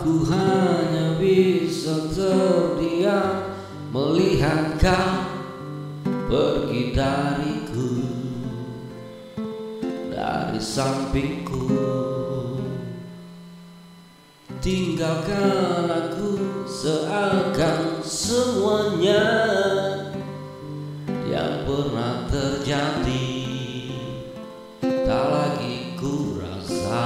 Aku hanya bisa terdiam melihat kau pergi dariku, dari sampingku. Tinggalkan aku seakan semuanya yang pernah terjadi tak lagi ku rasa.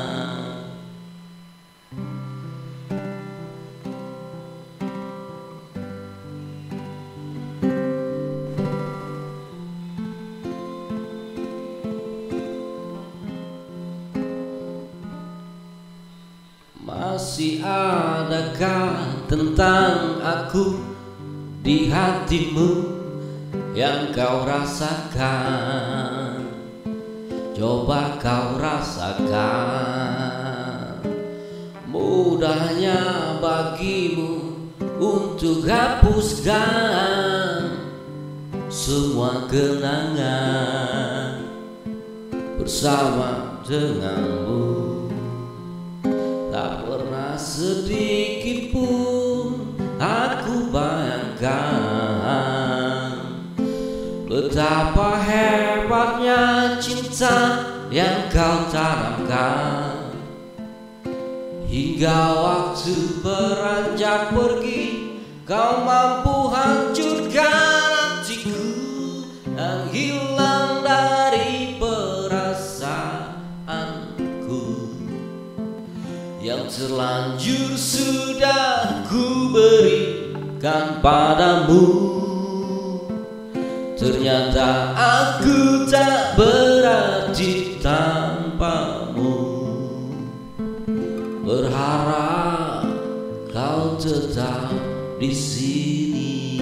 Masih adakah tentang aku di hatimu yang kau rasakan? Coba kau rasakan. Mudahnya bagimu untuk hapuskan semua kenangan bersama denganmu. Tak pernah sedikit pun aku bayangkan betapa hebatnya cinta yang kau tanamkan. Hingga waktu beranjak pergi, kau mampu hancurkan hatiku yang hilang dari perasaanku. Yang terlanjur sudah ku berikan padamu. Ternyata aku tak berarti tanpamu. Berharap kau tetap di sini.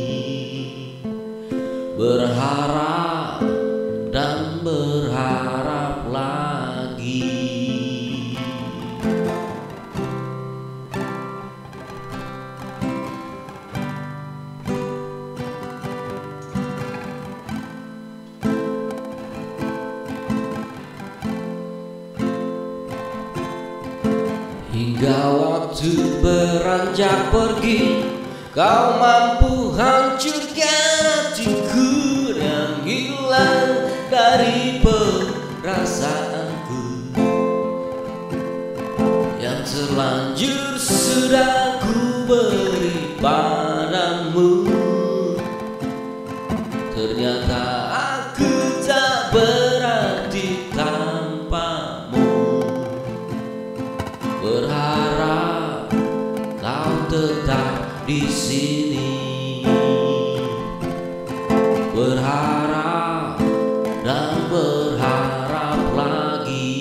Berharap dan berharap lagi. Hingga waktu beranjak pergi, kau mampu hancurkan hatiku yang hilang dari perasaanku. Yang terlanjur sudah ku beri padamu. Ternyata aku tak berarti tanpamu. Berharap kau tetap di sini. Berharap dan berharap lagi.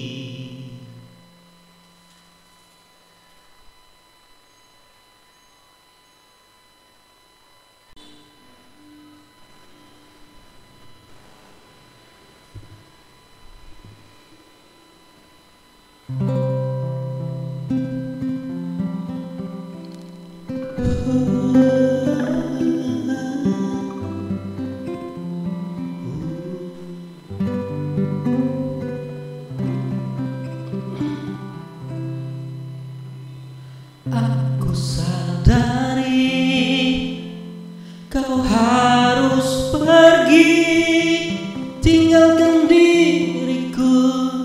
Aku sadari kau harus pergi, tinggalkan diriku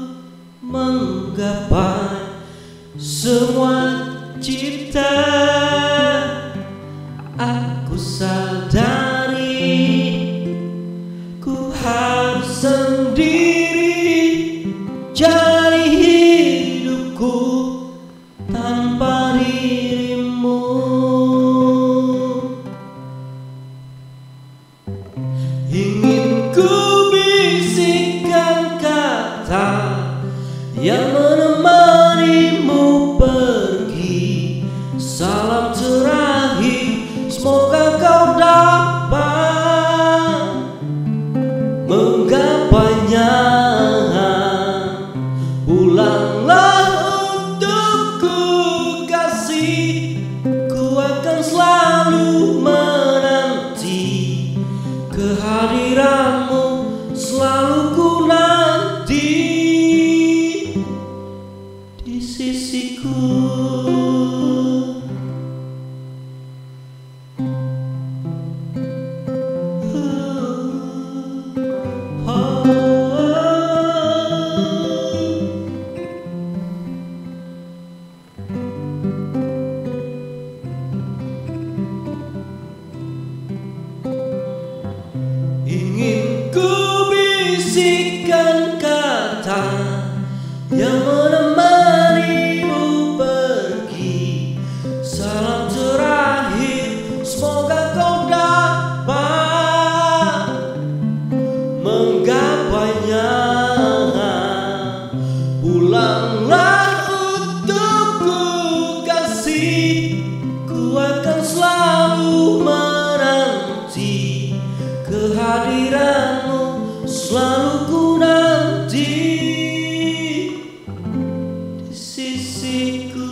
menggapai semua cipta. Aku sadari ku harus sendiri cari hidupku tanpa dirimu. Ingin ku bisikkan kata yang menemanimu pergi. Salam terakhir, semoga kau dapat menggapainya. Pulanglah untukku kasih, ku akan selalu menanti kehadiranmu, selalu ku nanti di sisiku. yang menemanimu pergi. Salam terakhir, semoga kau dapat menggapainya. Pulanglah untukku kasih, ku akan selalu menanti kehadiranmu, selalu ku nanti di sisiku.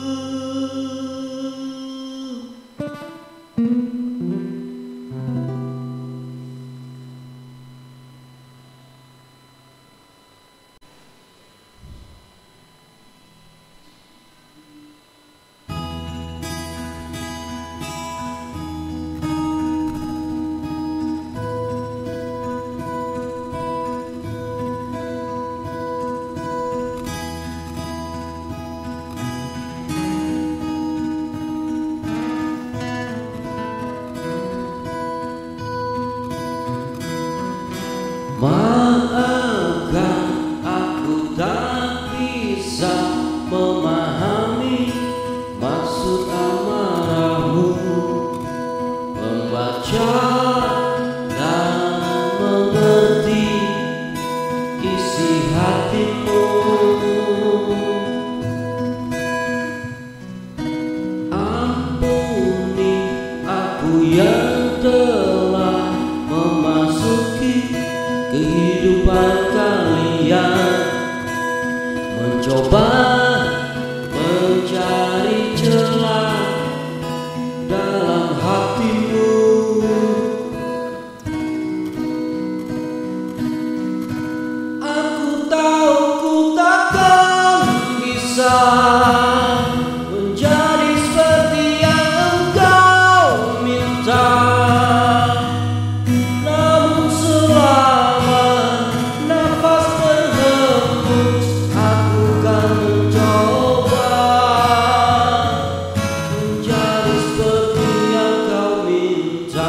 Maafkan aku tak bisa memahami maksud amarahmu, membaca dan mengerti isi hatimu. Ampuni aku yang telah memasuki kehidupan kalian, mencoba mencari celah dalam hatimu. Aku tahu ku takkan bisa menjadi seperti yang engkau minta, namun selama nafas berhembus aku kan mencoba menjadi seperti yang kau minta.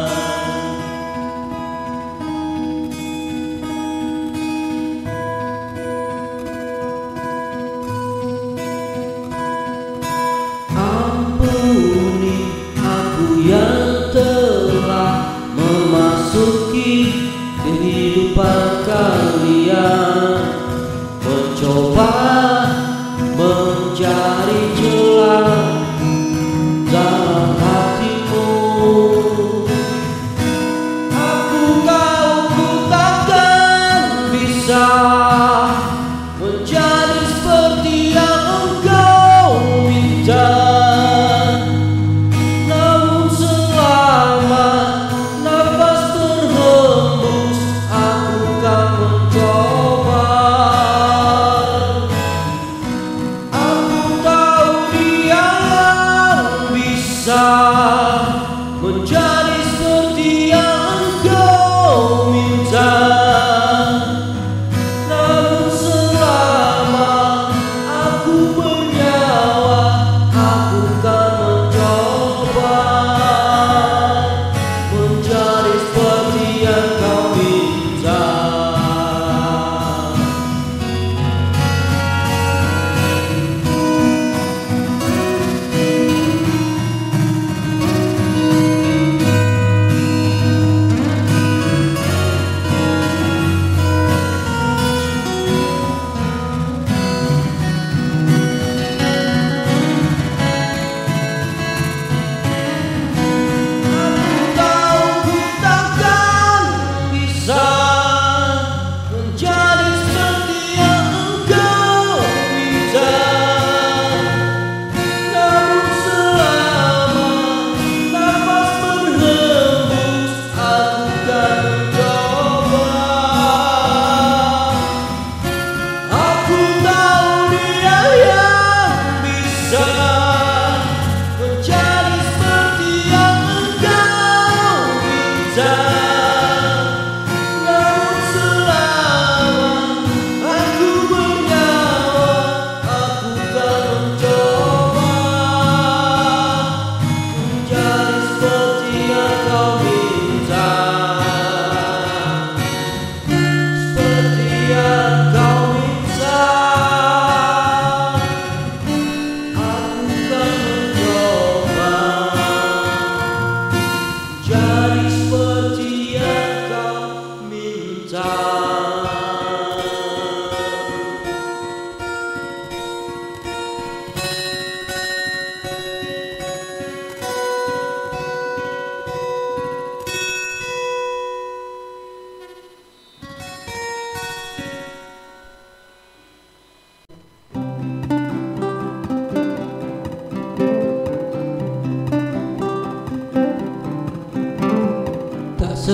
Ampuni aku yang telah memasuki kehidupan kalian, mencoba mencari celah dalam hatimu. Aku tahu ku takkan bisa menjadi seperti yang engkau minta, namun selama nafas berhembus aku kan mencoba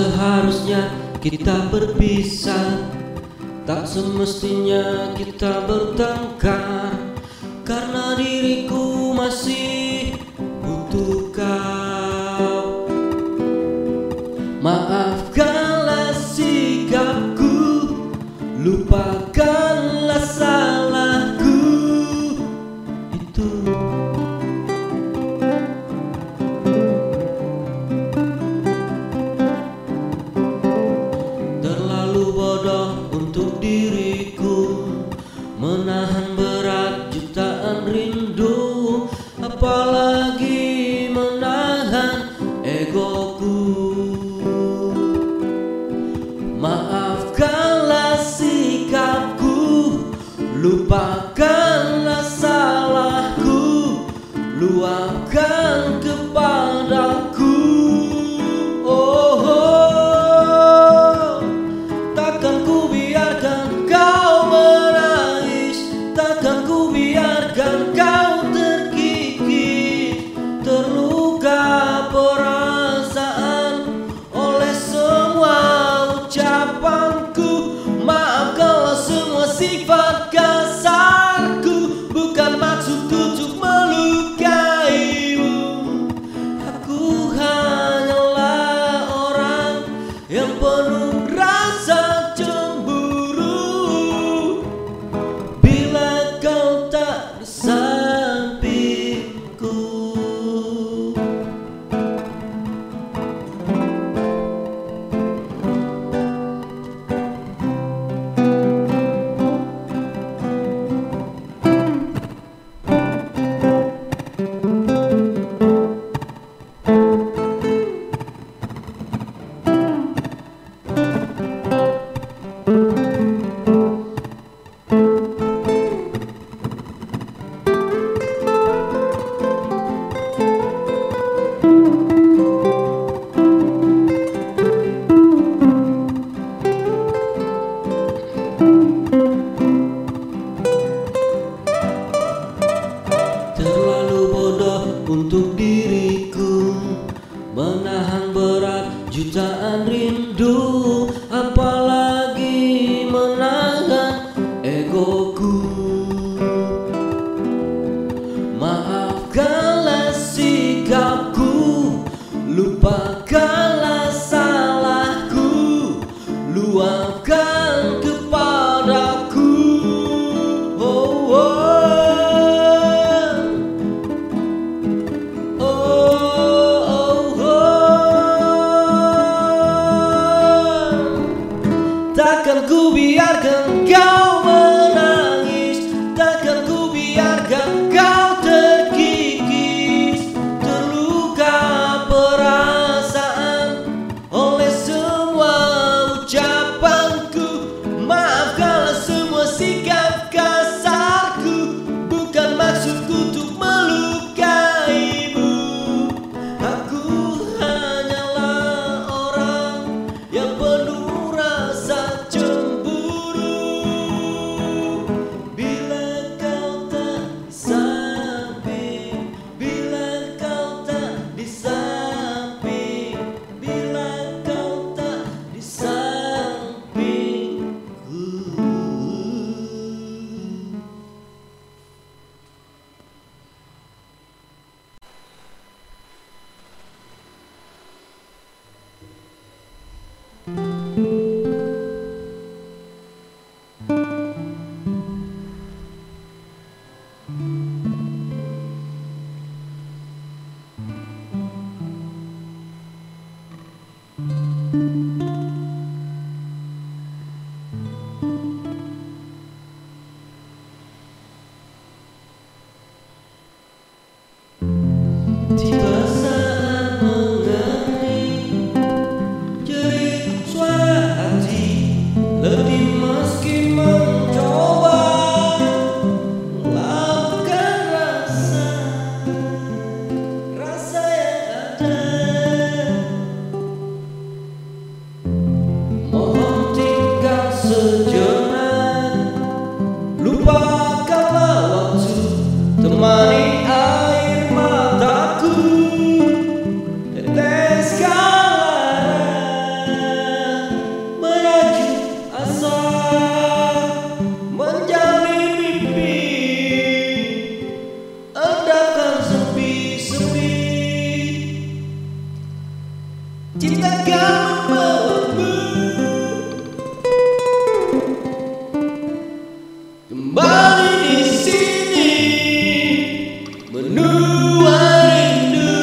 seharusnya kita berpisah, tak semestinya kita bertengkar, karena diriku masih butuh kau. Maafkanlah sikapku, lupakanlah salahku itu. Terlalu bodoh untuk diriku menahan berat jutaan rindu, apalagi menahan egoku. Maafkanlah sikapku, lupakanlah salahku, luapkan kepadaku. Oh, oh. Takkan ku biarkan kau menangis, takkan ku biarkan kau terkikis, terluka perasaan oleh semua ucapanku. Maafkanlah semua sifat kasarku, bukan maksudku untuk melukaimu. Aku hanyalah orang yang penuh rasa cemburu bila kau tak di sampingku. Terlalu bodoh untuk diriku menahan berat jutaan rindu, apalagi menahan egoku. Maafkanlah sikapku, lupakanlah salahku, luapkan kepadaku. Oh, oh. Takkan ku biarkan kau menangis, takkan ku biarkan kau terkikis, terluka perasaan oleh semua ucapanku. Maafkanlah semua sikap kasarku, bukan maksudku untuk melukaimu. Aku hanyalah orang yang penuh rasa cemburu bila kau tak di samping, bila kau tak di samping, bila kau tak di sampingku. Tiba saat mengering, jerit suara hati letih meski mencoba melakukan rasa yang ada. Mohon tinggal sejenak, lupakanlah waktu, temani air mataku, teteskanlah kembali di sini menua rindu,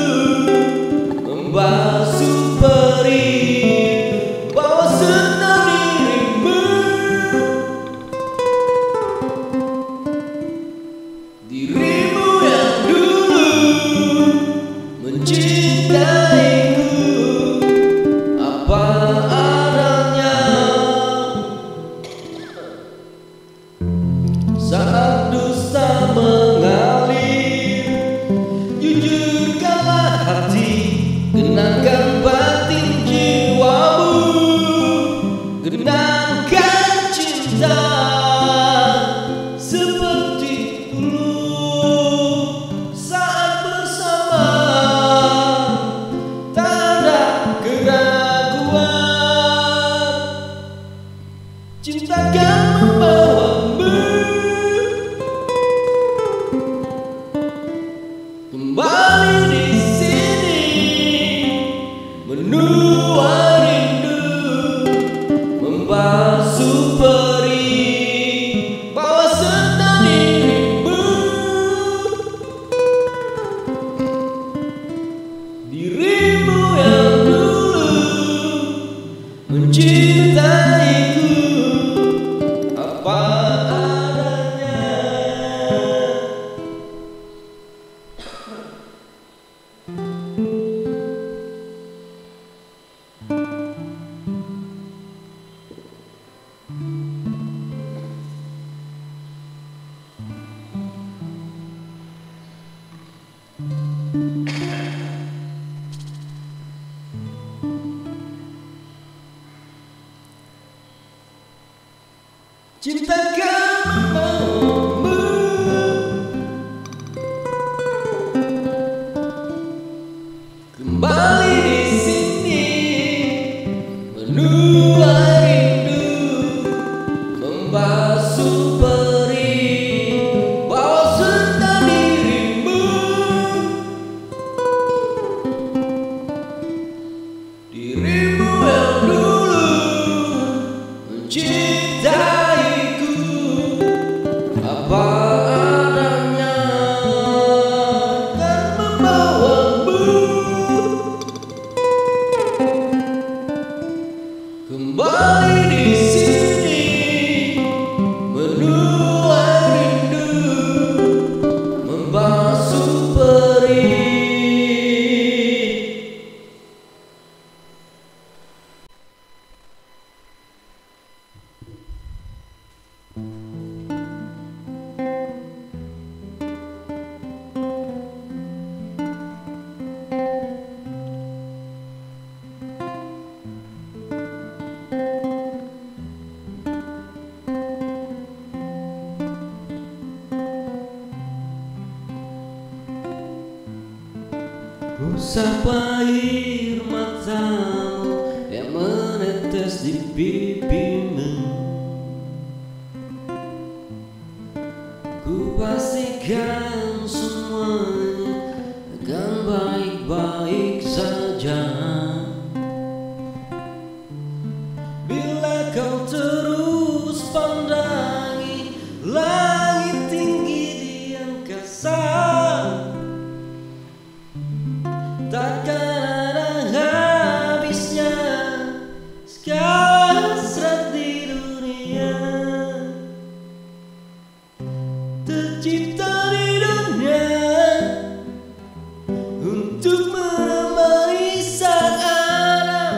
membasuh perih, bawa senang dirimu, dirimu yang dulu mencintaiku apa adanya. Saat dusta mengalir, jujurkanlah hati, genangkan batin jiwamu, genangkan cinta seperti dulu saat bersama. Tak ada keraguan, cinta akan membawamu kembali di sini menua rindu, membasuh perih, bawa senang dirimu, dirimu yang dulu mencintaiku apa adanya. Cinta akan membawamu kembali di sini menua rindu, membasuh perih, bawa senang dirimu, dirimu yang dulu mencintaiku apa adanya, kan membawamu kembali di sini menua rindu, membasuh perih. Usap air matamu yang menetes di pipimu, ku pastikan semuanya akan baik-baik saja. Bila kau terus pandangi langit tinggi di angkasa, takkan ada habisnya segala hasrat di dunia, tercipta di dunia untuk menemani sang anak.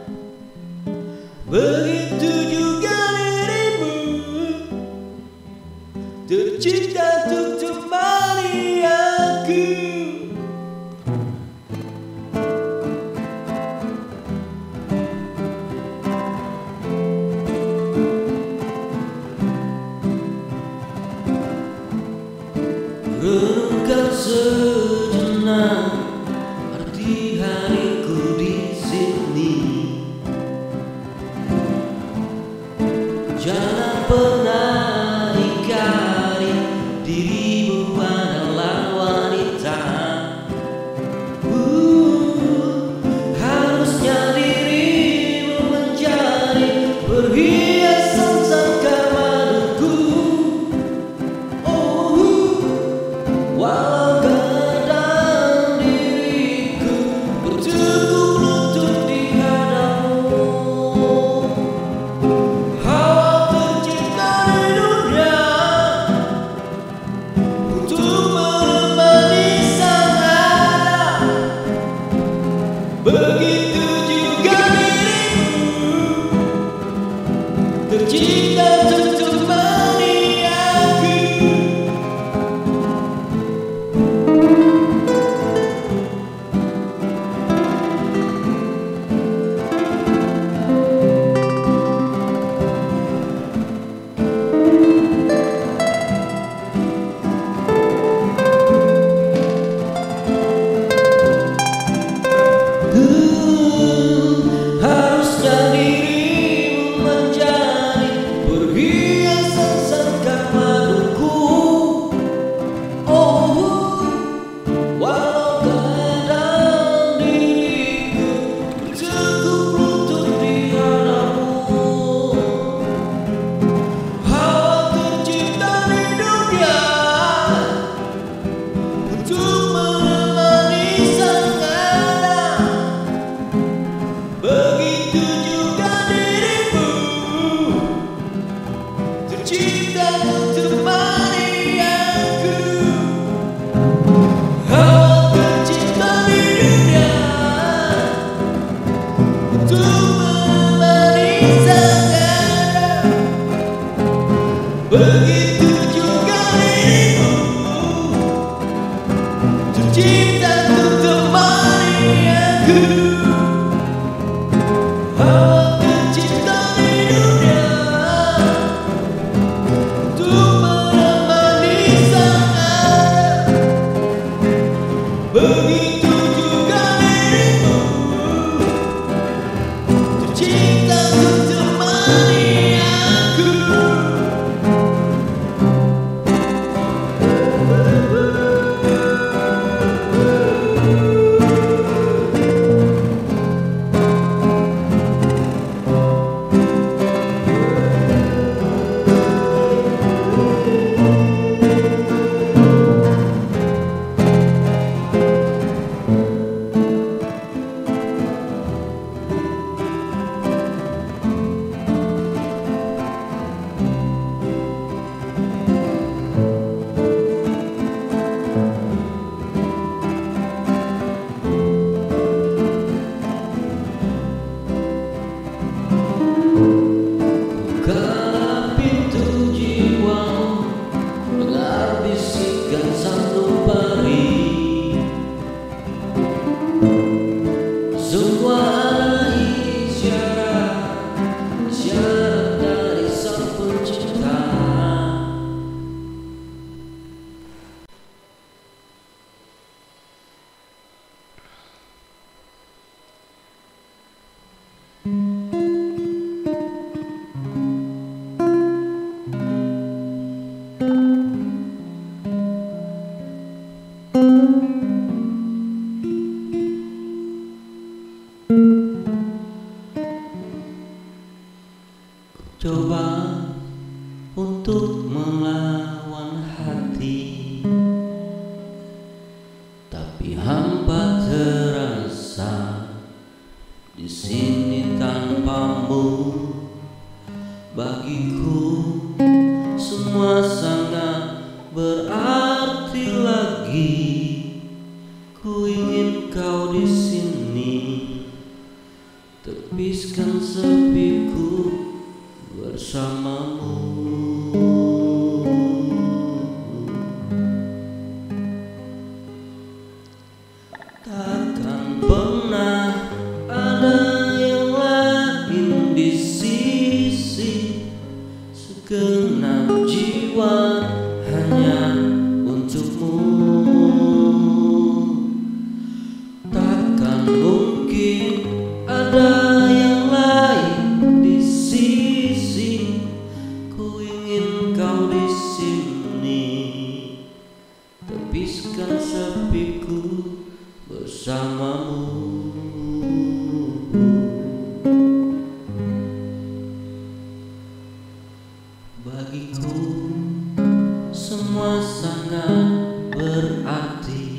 Begitu juga dirimu, tercipta untuk temani aku. Renungkan sejenak arti hariku di sini. Jangan pernah ingkari dirimu adalah wanita. Harusnya dirimu menjadi perhiasan sangkar maduku. bagaikan sanubari. Semua adalah isyarat dari Sang Pencipta. Coba untuk melawan hati, tapi hampa terasa di sini tanpamu. Bagiku semua sangat berarti lagi. Ku ingin kau di sini, tepiskan sepiku bersamamu. Takkan pernah ada yang lain di sisi, segenap jiwa hanya untukmu. Takkan mungkin ada yang lain di sisi. Ku ingin kau di sini, tepiskan sepiku bersamamu. Bagiku semua sangat berarti.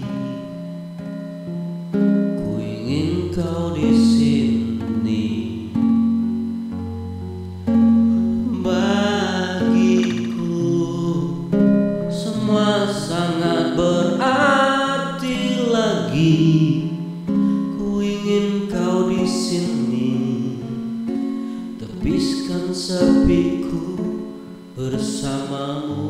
Ku ingin kau di sini. Bagiku semua sangat berarti lagi. Ku ingin kau di sini, tepiskan sepiku bersamamu.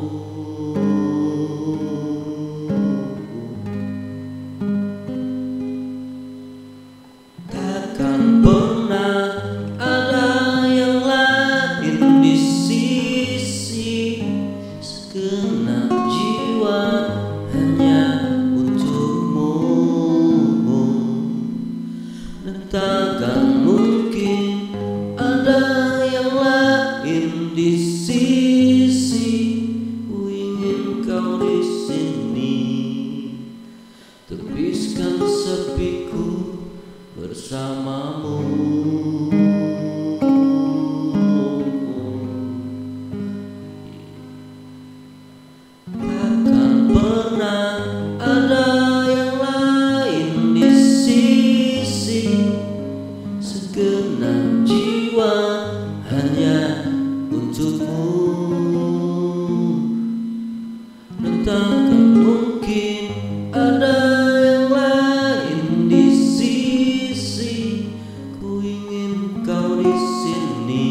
Takkan pernah ada yang lain di sisi, segenap jiwa hanya untukmu. Dan takkan mungkin ada yang lain di sisi. Ku ingin kau di sini, tepiskan sepiku bersamamu. Takkan pernah ada yang lain di sisi, segenap jiwa hanya untukmu. Dan takkan mungkin ada yang lain di sisi. Ku ingin kau di sini,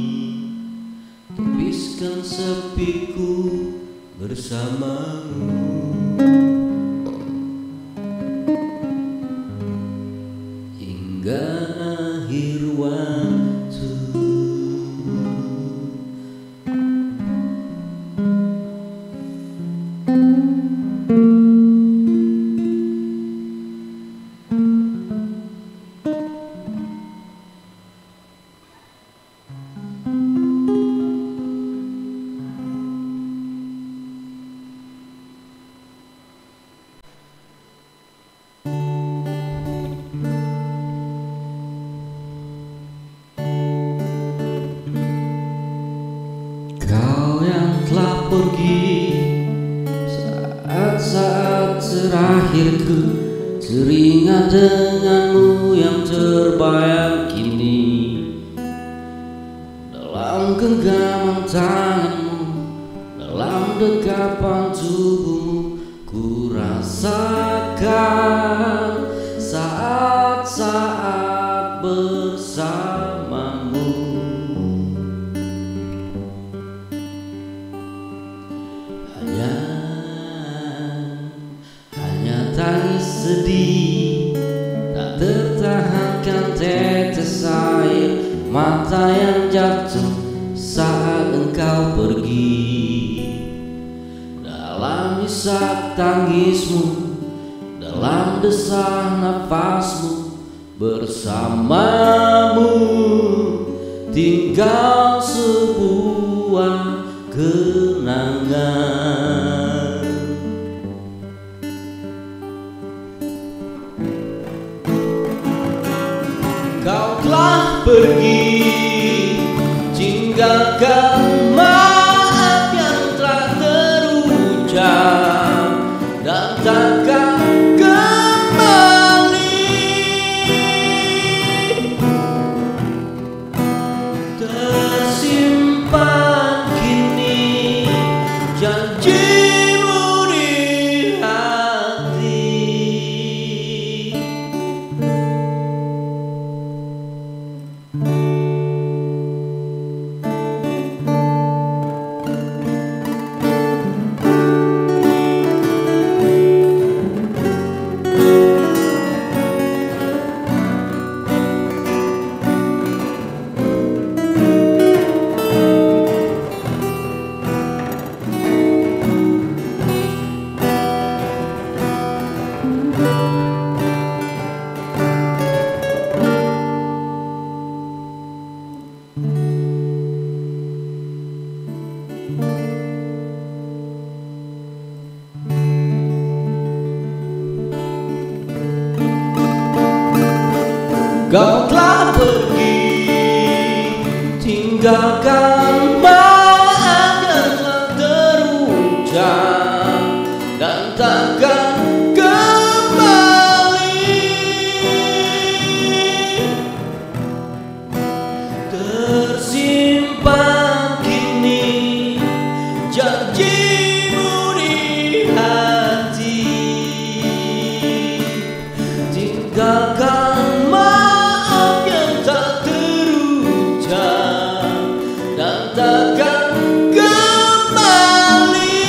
tepiskan sepiku bersamamu. Hingga akhir waktu. Kau yang telah pergi, saat-saat terakhirku teringat denganmu yang terbayang kini. Dalam genggaman tanganmu, dalam dekapan tubuhmu, ku rasakan saat-saat bersamamu. Hanya sedih, tak tertahankan tetes air mata yang jatuh saat engkau pergi. Dalam isak tangismu, dalam desah nafasmu, bersamamu tinggal sebuah kenangan. Kau telah pergi, tinggalkan maaf yang telah terucap dan takkan kembali. Tersimpan kini janjimu di hati. Kau telah pergi, tinggalkan maaf yang telah terucap dan takkan kembali. Tersimpan kini janjimu di hati. Tinggalkan takkan kembali.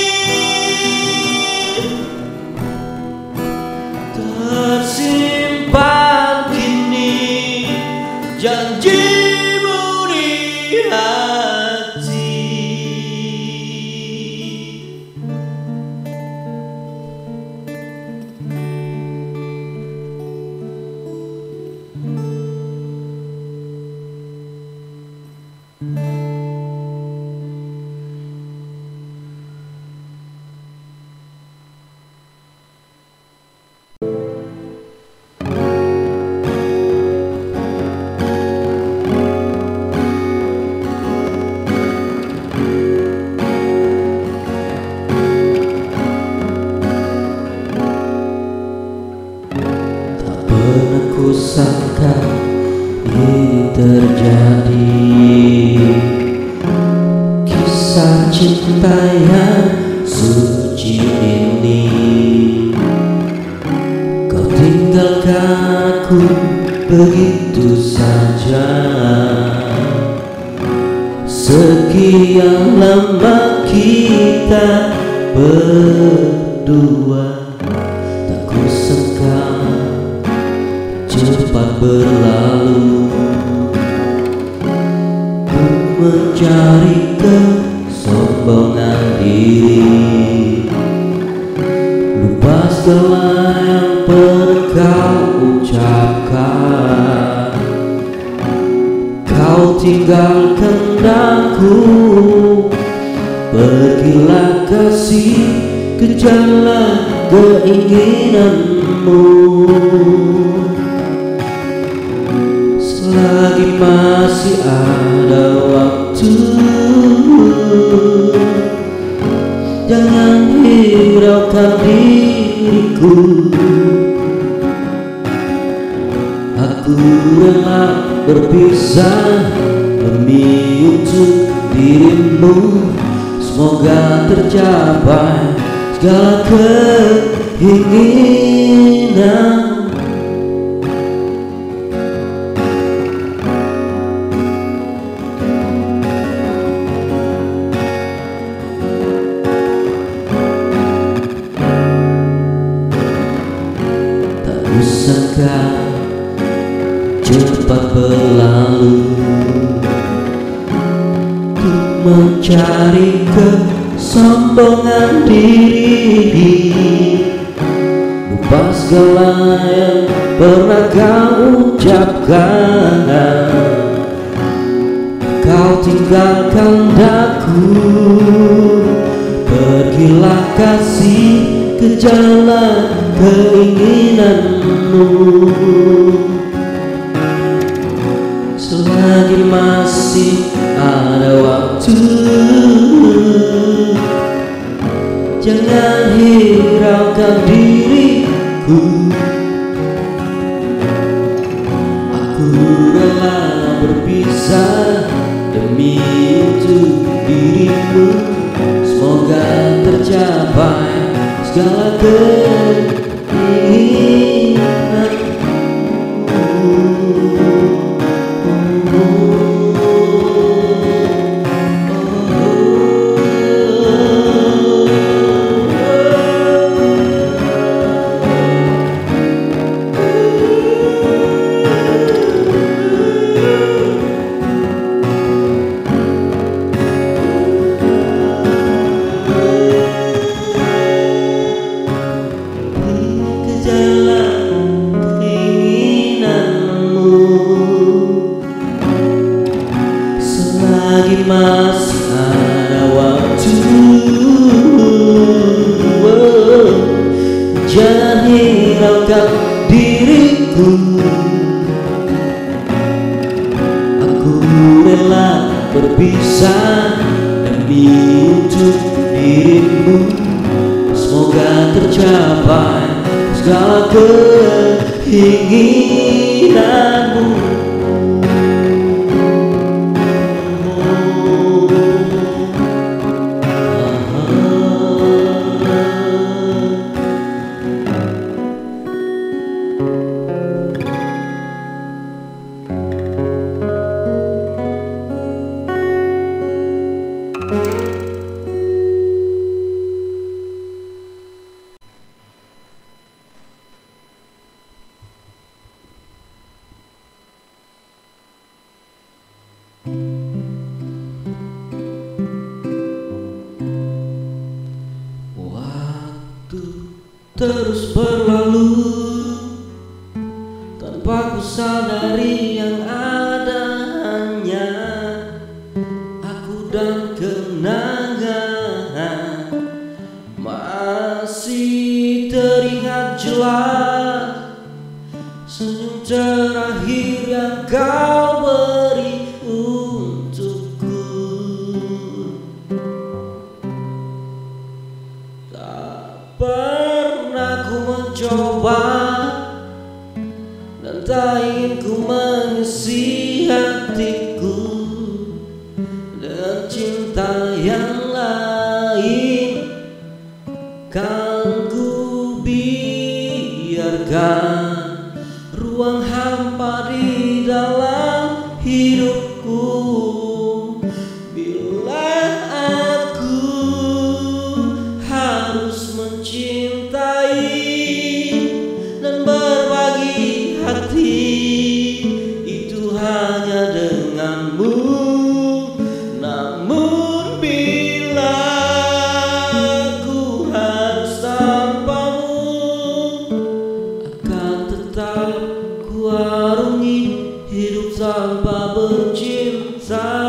Tersimpan kini janjimu di hati. Kusangka ini terjadi, kisah cinta yang suci ini. Kau tinggalkan aku begitu saja. Sekian lama kita berdua, tak kusangka cepat berlalu. Ku mencari kesombongan diri, lupa segala yang pernah kau ucapkan. Kau tinggalkan aku, pergilah kasih, kejarlah keinginanmu. Selagi masih ada waktu, jangan hiraukan diriku. Aku rela berpisah demi untuk dirimu. Semoga tercapai segala keinginan. mencari kesombongan diri, lupa segala yang pernah kau ucapkan. Kau tinggalkan daku, pergilah kasih ke jalan keinginanmu. Selagi masih ada waktu, jangan hiraukan diriku. Aku rela berpisah demi untuk dirimu. Semoga tercapai segala selagi masih ada waktu. Jangan hiraukan diriku. Aku rela berpisah demi untuk dirimu. Semoga tercapai segala keinginanmu. Waktu terus berlalu tanpa ku sadari yang ada hanya aku dan kenangan. Masih teringat jelas senyum terakhir yang kau beri untukku. Tak pernah ku mencoba dan tak ingin ku mengisi hatiku dengan cinta yang lain. Kan ku biarkan ruang hampa di dalam hidupku. Bila aku harus mencintai dan berbagi hati, itu hanya denganmu. Namun bila aku harus tanpamu, akan tetap ku arungi hidup tanpa bercinta.